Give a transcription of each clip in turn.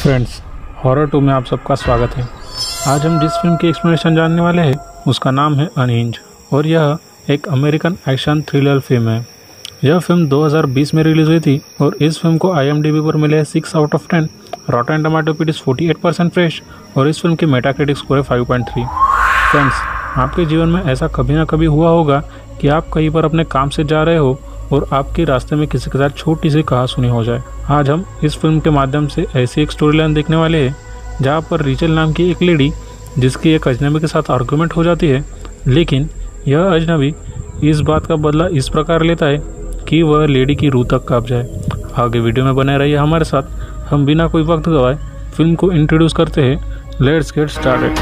Friends, horror 2 में आप सबका स्वागत है। आज हम जिस फिल्म की एक्सप्लेनेशन जानने वाले हैं उसका नाम है अनहिंज और यह एक अमेरिकन एक्शन थ्रिलर फिल्म है। यह फिल्म 2020 में रिलीज हुई थी और इस फिल्म को IMDb पर मिले 6 आउट ऑफ 10, रॉटन टमाटो पे 48% फ्रेश और इस फिल्म की मेटाक्रिटिक स्कोर है 5.3। फ्रेंड्स, आपके जीवन में ऐसा कभी ना कभी हुआ होगा कि आप कहीं पर अपने काम से जा रहे हो और आपके रास्ते में किसी के साथ छोटी सी कहासुनी हो जाए। आज हम इस फिल्म के माध्यम से ऐसी एक स्टोरी लाइन देखने वाले हैं जहाँ पर रिचल नाम की एक लेडी जिसकी एक अजनबी के साथ आर्गुमेंट हो जाती है, लेकिन यह अजनबी इस बात का बदला इस प्रकार लेता है कि वह लेडी की रूह तक कांप जाए। आगे वीडियो में बने रहिए हमारे साथ। हम बिना कोई वक्त गवाए फिल्म को इंट्रोड्यूस करते हैं। Let's get started.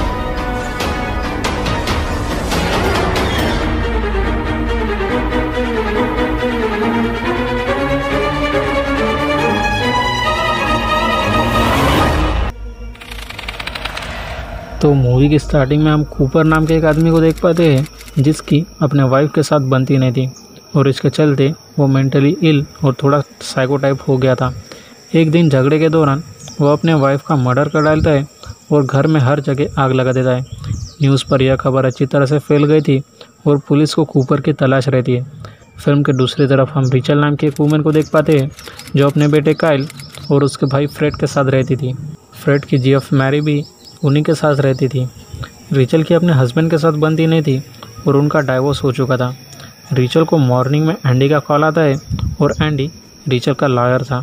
तो मूवी की स्टार्टिंग में हम कूपर नाम के एक आदमी को देख पाते हैं जिसकी अपने वाइफ के साथ बनती नहीं थी और इसके चलते वो मेंटली इल और थोड़ा साइको टाइप हो गया था। एक दिन झगड़े के दौरान वो अपने वाइफ का मर्डर कर डालता है और घर में हर जगह आग लगा देता है। न्यूज़ पर यह खबर अच्छी तरह से फैल गई थी और पुलिस को कूपर की तलाश रहती है। फिल्म के दूसरी तरफ हम रिचल नाम की एक वूमेन को देख पाते हैं जो अपने बेटे काइल और उसके भाई फ्रेड के साथ रहती थी। फ्रेड की GF मैरी भी उन्हीं के साथ रहती थी। रिचल की अपने हस्बैंड के साथ बनती नहीं थी और उनका डाइवोर्स हो चुका था। रिचल को मॉर्निंग में एंडी का कॉल आता है और एंडी रिचल का लॉयर था।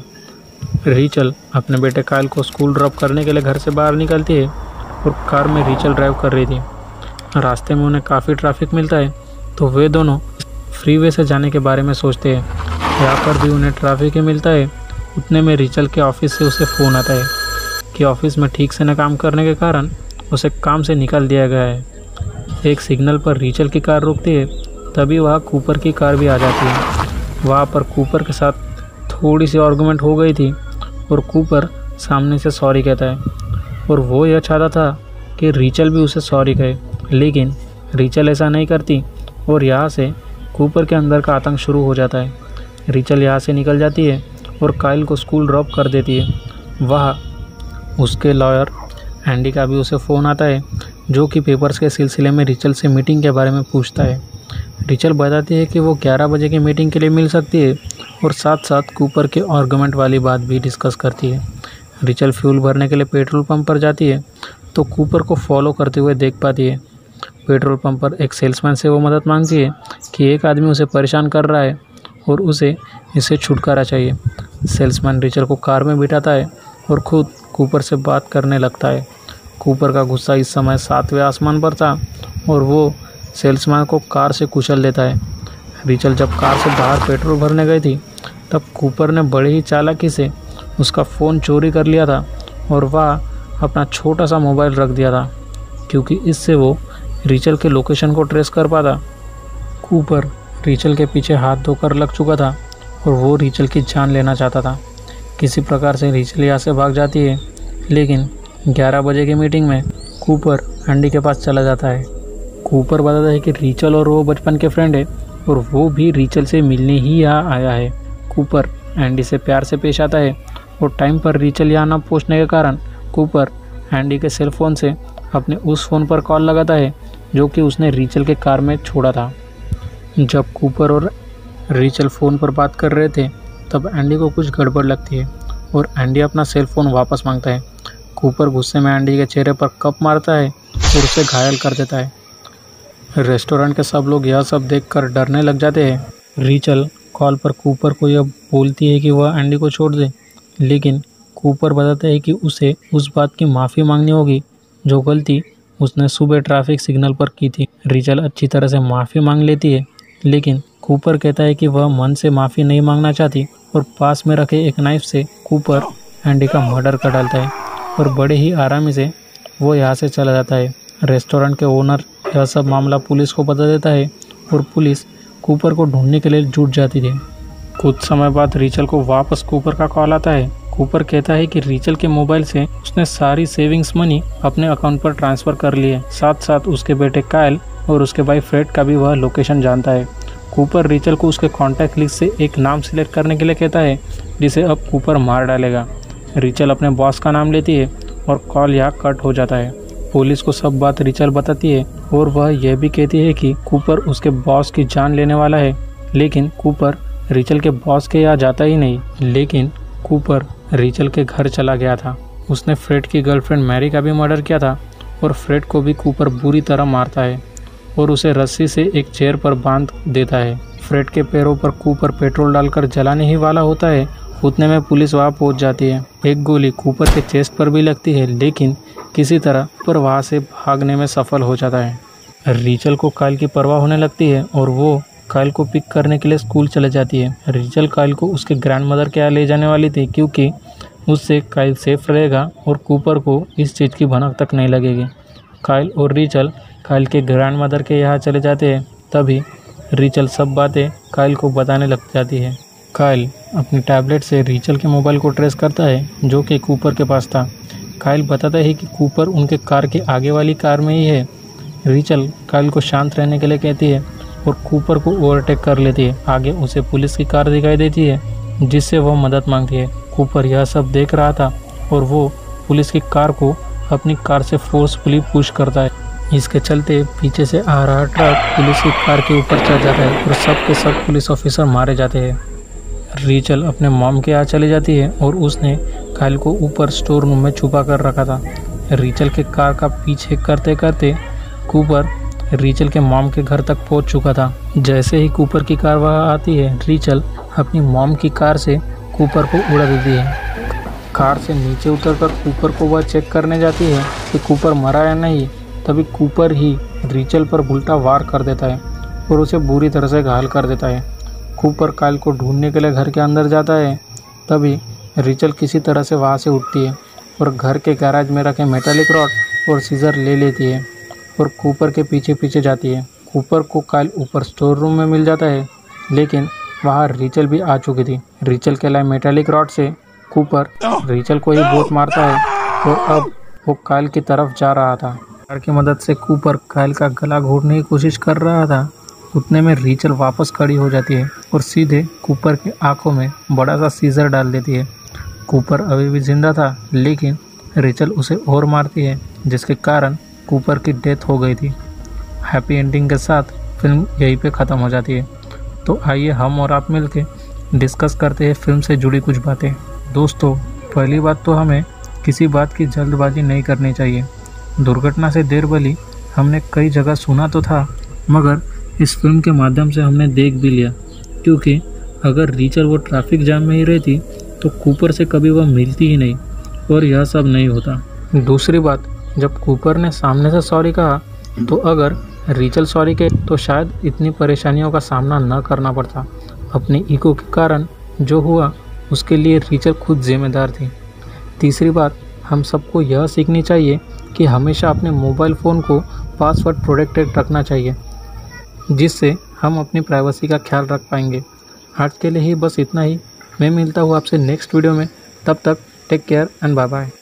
रिचल अपने बेटे काइल को स्कूल ड्रॉप करने के लिए घर से बाहर निकलती है और कार में रिचल ड्राइव कर रही थी। रास्ते में उन्हें काफ़ी ट्रैफिक मिलता है तो वे दोनों फ्रीवे से जाने के बारे में सोचते हैं। यहाँ पर भी उन्हें ट्रैफिक ही मिलता है। उतने में रिचल के ऑफिस से उसे फ़ोन आता है कि ऑफिस में ठीक से न काम करने के कारण उसे काम से निकाल दिया गया है। एक सिग्नल पर रिचल की कार रुकती है, तभी वहाँ कूपर की कार भी आ जाती है। वहाँ पर कूपर के साथ थोड़ी सी आर्गुमेंट हो गई थी और कूपर सामने से सॉरी कहता है और वो यह चाहता था कि रिचल भी उसे सॉरी कहे, लेकिन रिचल ऐसा नहीं करती और यहाँ से कूपर के अंदर का आतंक शुरू हो जाता है। रिचल यहाँ से निकल जाती है और काइल को स्कूल ड्रॉप कर देती है। वहाँ उसके लॉयर एंडी का भी उसे फ़ोन आता है जो कि पेपर्स के सिलसिले में रिचल से मीटिंग के बारे में पूछता है। रिचल बताती है कि वो 11 बजे की मीटिंग के लिए मिल सकती है और साथ साथ कूपर के आर्गुमेंट वाली बात भी डिस्कस करती है। रिचल फ्यूल भरने के लिए पेट्रोल पंप पर जाती है तो कूपर को फॉलो करते हुए देख पाती है। पेट्रोल पंप पर एक सेल्समैन से वो मदद मांगती है कि एक आदमी उसे परेशान कर रहा है और उसे इससे छुटकारा चाहिए। सेल्समैन रिचल को कार में बिठाता है और खुद कूपर से बात करने लगता है। कूपर का गुस्सा इस समय 7वें आसमान पर था और वो सेल्समैन को कार से कुचल देता है। रिचल जब कार से बाहर पेट्रोल भरने गई थी तब कूपर ने बड़ी ही चालाकी से उसका फ़ोन चोरी कर लिया था और वह अपना छोटा सा मोबाइल रख दिया था क्योंकि इससे वो रिचल के लोकेशन को ट्रेस कर पाता। कूपर रिचल के पीछे हाथ धोकर लग चुका था और वो रिचल की जान लेना चाहता था। किसी प्रकार से रिचल यहाँ से भाग जाती है, लेकिन 11 बजे की मीटिंग में कूपर एंडी के पास चला जाता है। कूपर बताता है कि रिचल और वो बचपन के फ्रेंड है और वो भी रिचल से मिलने ही यहाँ आया है। कूपर एंडी से प्यार से पेश आता है और टाइम पर रिचल यहाँ न पहुँचने के कारण कूपर एंडी के सेल फ़ोन से अपने उस फ़ोन पर कॉल लगाता है जो कि उसने रिचल के कार में छोड़ा था। जब कूपर और रिचल फ़ोन पर बात कर रहे थे तब एंडी को कुछ गड़बड़ लगती है और एंडी अपना सेल फ़ोन वापस मांगता है। कूपर गुस्से में एंडी के चेहरे पर कप मारता है और उसे घायल कर देता है। रेस्टोरेंट के सब लोग यह सब देखकर डरने लग जाते हैं। रिचल कॉल पर कूपर को यह बोलती है कि वह एंडी को छोड़ दे, लेकिन कूपर बताता है कि उसे उस बात की माफ़ी मांगनी होगी जो गलती उसने सुबह ट्रैफिक सिग्नल पर की थी। रिचल अच्छी तरह से माफ़ी मांग लेती है, लेकिन कूपर कहता है कि वह मन से माफ़ी नहीं मांगना चाहती और पास में रखे एक नाइफ से कूपर एंडी का मर्डर कर डालता है और बड़े ही आरामी से वो यहाँ से चला जाता है। रेस्टोरेंट के ओनर यह सब मामला पुलिस को बता देता है और पुलिस कूपर को ढूंढने के लिए जुट जाती है। कुछ समय बाद रिचल को वापस कूपर का कॉल आता है। कूपर कहता है कि रिचल के मोबाइल से उसने सारी सेविंग्स मनी अपने अकाउंट पर ट्रांसफ़र कर ली है। साथ साथ उसके बेटे काइल और उसके भाई फ्रेड का भी वह लोकेशन जानता है। कूपर रिचल को उसके कॉन्टैक्ट लिस्ट से एक नाम सिलेक्ट करने के लिए कहता है जिसे अब कूपर मार डालेगा। रिचल अपने बॉस का नाम लेती है और कॉल यहाँ कट हो जाता है। पुलिस को सब बात रिचल बताती है और वह यह भी कहती है कि कूपर उसके बॉस की जान लेने वाला है, लेकिन कूपर रिचल के बॉस के यहाँ जाता ही नहीं। लेकिन कूपर रिचल के घर चला गया था। उसने फ्रेड की गर्लफ्रेंड मैरी का भी मर्डर किया था और फ्रेड को भी कूपर बुरी तरह मारता है और उसे रस्सी से एक चेयर पर बांध देता है। फ्रेड के पैरों पर कूपर पेट्रोल डालकर जलाने ही वाला होता है। उतने में पुलिस वहाँ पहुँच जाती है। एक गोली कूपर के चेस्ट पर भी लगती है, लेकिन किसी तरह कूपर वहाँ से भागने में सफल हो जाता है। रिचल को काइल की परवाह होने लगती है और वो काइल को पिक करने के लिए स्कूल चले जाती है। रिचल काइल को उसके ग्रैंडमदर के यहाँ ले जाने वाली थी, क्योंकि उससे काइल सेफ रहेगा और कूपर को इस चीज़ की भनक तक नहीं लगेगी। काइल और रिचल काइल के ग्रैंडमदर के यहाँ चले जाते हैं। तभी रिचल सब बातें काइल को बताने लग जाती है। काइल अपनी टैबलेट से रिचल के मोबाइल को ट्रेस करता है, जो कि कूपर के पास था। काइल बताता है कि कूपर उनके कार के आगे वाली कार में ही है। रिचल काइल को शांत रहने के लिए कहती है और कूपर को ओवरटेक कर लेती है। आगे उसे पुलिस की कार दिखाई देती है, जिससे वह मदद मांगती है। कूपर यह सब देख रहा था और वो पुलिस की कार को अपनी कार से फोर्सफुली पुश करता है। इसके चलते पीछे से आ रहा ट्रक पुलिस की कार के ऊपर चढ़ जाता है और सब के सब पुलिस ऑफिसर मारे जाते हैं। रिचल अपने मॉम के यहाँ चली जाती है और उसने काइल को ऊपर स्टोर रूम में छुपा कर रखा था। रिचल के कार का पीछे करते करते कूपर रिचल के मॉम के घर तक पहुंच चुका था। जैसे ही कूपर की कार वहाँ आती है, रिचल अपनी मॉम की कार से कूपर को उड़ा देती है। कार से नीचे उतरकर कूपर को वह चेक करने जाती है कि कूपर मरा या नहीं। तभी कूपर ही रिचल पर उल्टा वार कर देता है और उसे बुरी तरह से घायल कर देता है। कूपर काइल को ढूंढने के लिए घर के अंदर जाता है। तभी रिचल किसी तरह से वहाँ से उठती है और घर के गैराज में रखे मेटालिक रॉड और सीजर ले लेती है और कूपर के पीछे पीछे जाती है। कूपर को काइल ऊपर स्टोर रूम में मिल जाता है, लेकिन वहाँ रिचल भी आ चुकी थी। रिचल के लाए मेटालिक रॉड से कूपर रिचल को ही बहुत मारता है और अब वो काइल की तरफ जा रहा था। कार की मदद से कूपर काइल का गला घोटने की कोशिश कर रहा था। उतने में रिचल वापस खड़ी हो जाती है और सीधे कूपर की आंखों में बड़ा सा सीजर डाल देती है। कूपर अभी भी जिंदा था, लेकिन रिचल उसे और मारती है, जिसके कारण कूपर की डेथ हो गई थी। हैप्पी एंडिंग के साथ फिल्म यहीं पे ख़त्म हो जाती है। तो आइए हम और आप मिलके डिस्कस करते हैं फिल्म से जुड़ी कुछ बातें। दोस्तों, पहली बात तो हमें किसी बात की जल्दबाजी नहीं करनी चाहिए। दुर्घटना से देर भली हमने कई जगह सुना तो था, मगर इस फिल्म के माध्यम से हमने देख भी लिया, क्योंकि अगर रिचल वो ट्रैफिक जाम में ही रहती तो कूपर से कभी वह मिलती ही नहीं और यह सब नहीं होता। दूसरी बात, जब कूपर ने सामने से सॉरी कहा तो अगर रिचल सॉरी कहे तो शायद इतनी परेशानियों का सामना न करना पड़ता। अपनी ईगो के कारण जो हुआ उसके लिए रिचल खुद जिम्मेदार थी। तीसरी बात, हम सबको यह सीखनी चाहिए कि हमेशा अपने मोबाइल फ़ोन को पासवर्ड प्रोटेक्टेड रखना चाहिए, जिससे हम अपनी प्राइवेसी का ख्याल रख पाएंगे। आज के लिए ही बस इतना ही। मैं मिलता हूँ आपसे नेक्स्ट वीडियो में। तब तक take care and bye bye.